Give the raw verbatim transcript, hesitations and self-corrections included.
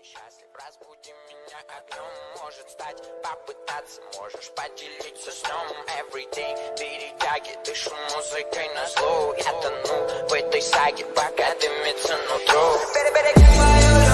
счастлив, разбуди меня огнем. Может стать, попытаться, можешь поделиться сном. Everyday перетяги, дышу музыкой на зло. Я тону в этой саге, пока дымится нутро.